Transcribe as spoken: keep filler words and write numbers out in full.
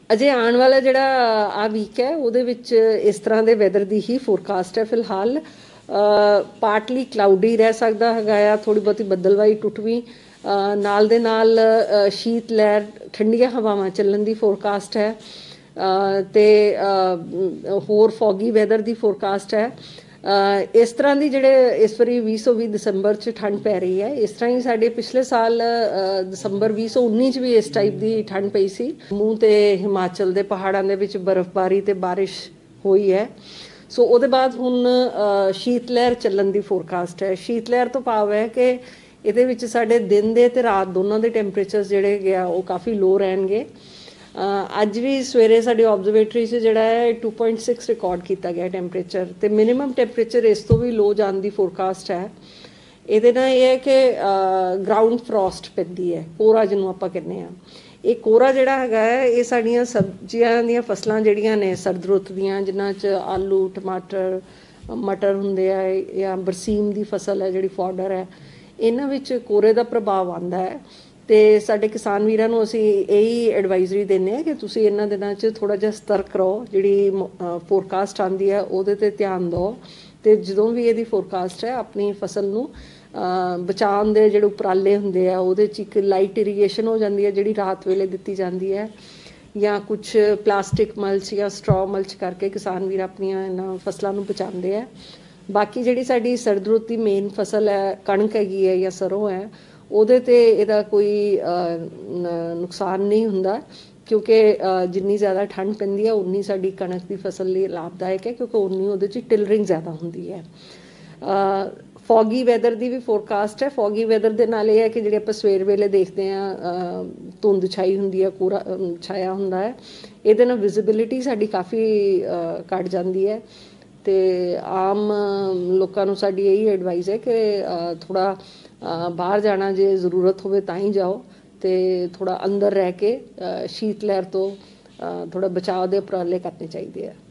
ਅਜੇ ਆਉਣ ਵਾਲਾ ਜਿਹੜਾ ਆ ਵੀਕ ਹੈ ਉਹਦੇ ਵਿੱਚ ਇਸ ਤਰ੍ਹਾਂ ਦੇ ਵੈਦਰ ਦੀ ਹੀ ਫੋਰਕਾਸਟ ਹੈ। ਫਿਲਹਾਲ ਪਾਰਟਲੀ ਕਲਾਊਡੀ ਰਹਿ ਸਕਦਾ ਹੈਗਾ ਆ, ਥੋੜ੍ਹੀ ਬਹੁਤੀ ਬੱਦਲਵਾਈ ਟੁੱਟਵੀਂ, ਨਾਲ ਦੇ ਨਾਲ ਸ਼ੀਤ ਲਹਿਰ, ਠੰਡੀਆਂ ਹਵਾਵਾਂ ਚੱਲਣ ਦੀ ਫੋਰਕਾਸਟ ਹੈ ਤੇ ਹੋਰ ਫੌਗੀ ਵੈਦਰ ਦੀ ਫੋਰਕਾਸਟ ਹੈ। ਇਸ ਤਰ੍ਹਾਂ ਦੀ ਜਿਹੜੇ ਇਸ ਵਾਰੀ ਵੀਹ ਸੌ ਵੀਹ ਦਸੰਬਰ 'ਚ ਠੰਡ ਪੈ ਰਹੀ ਹੈ, ਇਸ ਤਰ੍ਹਾਂ ਹੀ ਸਾਡੇ ਪਿਛਲੇ ਸਾਲ ਦਸੰਬਰ ਵੀਹ ਸੌ ਉੱਨੀ 'ਚ ਵੀ ਇਸ ਟਾਈਪ ਦੀ ਠੰਡ ਪਈ ਸੀ। ਜੰਮੂ ਤੇ ਹਿਮਾਚਲ ਦੇ ਪਹਾੜਾਂ ਦੇ ਵਿੱਚ ਬਰਫ਼ਬਾਰੀ ਤੇ ਬਾਰਿਸ਼ ਹੋਈ ਹੈ। ਸੋ ਉਹਦੇ ਬਾਅਦ ਹੁਣ ਸ਼ੀਤ ਲਹਿਰ ਚੱਲਣ ਦੀ ਫੋਰਕਾਸਟ ਹੈ। ਸ਼ੀਤ ਲਹਿਰ ਤੋਂ ਭਾਵ ਹੈ ਕਿ ਇਹਦੇ ਵਿੱਚ ਸਾਡੇ ਦਿਨ ਦੇ ਅਤੇ ਰਾਤ ਦੋਨਾਂ ਦੇ ਟੈਂਪਰੇਚਰ ਜਿਹੜੇ ਹੈਗੇ ਆ ਉਹ ਕਾਫੀ ਲੋ ਰਹਿਣਗੇ। ਅੱਜ ਵੀ ਸਵੇਰੇ ਸਾਡੇ ਆਬਜ਼ਰਵੇਟਰੀ 'ਚ ਜਿਹੜਾ ਹੈ ਟੂ ਪੁਆਇੰਟ ਸਿਕਸ ਰਿਕਾਰਡ ਕੀਤਾ ਗਿਆ ਟੈਂਪਰੇਚਰ, ਅਤੇ ਮਿਨੀਮਮ ਟੈਂਪਰੇਚਰ ਇਸ ਤੋਂ ਵੀ ਲੋ ਜਾਣ ਦੀ ਫੋਰਕਾਸਟ ਹੈ। ਇਹਦੇ ਨਾਲ ਇਹ ਹੈ ਕਿ ਗਰਾਊਂਡ ਫਰੋਸਟ ਪੈਂਦੀ ਹੈ, ਕੋਰਾ ਜਿਹਨੂੰ ਆਪਾਂ ਕਹਿੰਦੇ ਹਾਂ। ਇਹ ਕੋਰਾ ਜਿਹੜਾ ਹੈਗਾ ਹੈ ਇਹ ਸਾਡੀਆਂ ਸਬਜ਼ੀਆਂ ਦੀਆਂ ਫਸਲਾਂ ਜਿਹੜੀਆਂ ਨੇ ਸਰਦ ਰੁੱਤ ਦੀਆਂ, ਜਿਨ੍ਹਾਂ 'ਚ ਆਲੂ, ਟਮਾਟਰ, ਮਟਰ ਹੁੰਦੇ ਆ, ਜਾਂ ਬਰਸੀਮ ਦੀ ਫਸਲ ਹੈ ਜਿਹੜੀ ਫੋਡਰ ਹੈ, ਇਹਨਾਂ ਵਿੱਚ ਕੋਰੇ ਦਾ ਪ੍ਰਭਾਵ ਆਉਂਦਾ ਹੈ। ਅਤੇ ਸਾਡੇ ਕਿਸਾਨ ਵੀਰਾਂ ਨੂੰ ਅਸੀਂ ਇਹੀ ਐਡਵਾਈਜ਼ਰੀ ਦਿੰਦੇ ਹਾਂ ਕਿ ਤੁਸੀਂ ਇਹਨਾਂ ਦਿਨਾਂ 'ਚ ਥੋੜ੍ਹਾ ਜਿਹਾ ਸਤਰਕ ਰਹੋ। ਜਿਹੜੀ ਫੋਰਕਾਸਟ ਆਉਂਦੀ ਹੈ ਉਹਦੇ 'ਤੇ ਧਿਆਨ ਦਿਓ, ਅਤੇ ਜਦੋਂ ਵੀ ਇਹਦੀ ਫੋਰਕਾਸਟ ਹੈ ਆਪਣੀ ਫਸਲ ਨੂੰ ਬਚਾਉਣ ਦੇ ਜਿਹੜੇ ਉਪਰਾਲੇ ਹੁੰਦੇ ਆ ਉਹਦੇ 'ਚ ਇੱਕ ਲਾਈਟ ਇਰੀਗੇਸ਼ਨ ਹੋ ਜਾਂਦੀ ਹੈ ਜਿਹੜੀ ਰਾਤ ਵੇਲੇ ਦਿੱਤੀ ਜਾਂਦੀ ਹੈ, ਜਾਂ ਕੁਛ ਪਲਾਸਟਿਕ ਮਲਚ ਜਾਂ ਸਟਰੋ ਮਲਚ ਕਰਕੇ ਕਿਸਾਨ ਵੀਰ ਆਪਣੀਆਂ ਇਹਨਾਂ ਫਸਲਾਂ ਨੂੰ ਬਚਾਉਂਦੇ ਹੈ। ਬਾਕੀ ਜਿਹੜੀ ਸਾਡੀ ਸਰਦ ਰੁੱਤ ਦੀ ਮੇਨ ਫਸਲ ਹੈ, ਕਣਕ ਹੈਗੀ ਹੈ ਜਾਂ ਸਰੋਂ ਹੈ, ਉਹਦੇ 'ਤੇ ਇਹਦਾ ਕੋਈ ਨੁਕਸਾਨ ਨਹੀਂ ਹੁੰਦਾ, ਕਿਉਂਕਿ ਜਿੰਨੀ ਜ਼ਿਆਦਾ ਠੰਡ ਪੈਂਦੀ ਹੈ ਉਨੀ ਸਾਡੀ ਕਣਕ ਦੀ ਫਸਲ ਲਈ ਲਾਭਦਾਇਕ ਹੈ, ਕਿਉਂਕਿ ਉਨੀ ਉਹਦੇ 'ਚ ਟਿਲਰਿੰਗ ਜ਼ਿਆਦਾ ਹੁੰਦੀ ਹੈ। ਫੌਗੀ ਵੈਦਰ ਦੀ ਵੀ ਫੋਰਕਾਸਟ ਹੈ। ਫੌਗੀ ਵੈਦਰ ਦੇ ਨਾਲ ਇਹ ਹੈ ਕਿ ਜਿਹੜੇ ਆਪਾਂ ਸਵੇਰ ਵੇਲੇ ਦੇਖਦੇ ਹਾਂ ਧੁੰਦ ਛਾਈ ਹੁੰਦੀ ਹੈ, ਕੋਰਾ ਛਾਇਆ ਹੁੰਦਾ ਹੈ, ਇਹਦੇ ਨਾਲ ਵਿਜ਼ੀਬਿਲਿਟੀ ਸਾਡੀ ਕਾਫੀ ਘੱਟ ਜਾਂਦੀ ਹੈ। ਅਤੇ ਆਮ ਲੋਕਾਂ ਨੂੰ ਸਾਡੀ ਇਹੀ ਐਡਵਾਈਸ ਹੈ ਕਿ ਥੋੜ੍ਹਾ ਬਾਹਰ ਜਾਣਾ ਜੇ ਜ਼ਰੂਰਤ ਹੋਵੇ ਤਾਂ ਹੀ ਜਾਓ, ਅਤੇ ਥੋੜ੍ਹਾ ਅੰਦਰ ਰਹਿ ਕੇ ਸ਼ੀਤ ਲਹਿਰ ਤੋਂ ਥੋੜ੍ਹਾ ਬਚਾਅ ਦੇ ਉਪਰਾਲੇ ਕਰਨੇ ਚਾਹੀਦੇ ਆ।